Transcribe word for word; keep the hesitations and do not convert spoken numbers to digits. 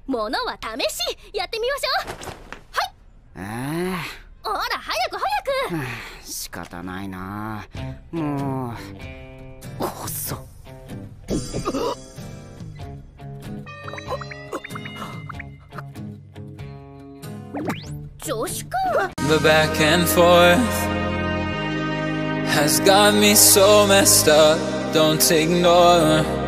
ものは試しやってみましょう。はい。 えほら早く早く。 仕方ないな。もう遅っ。 女子か。 The back and forth has got me so messed up. Don't ignore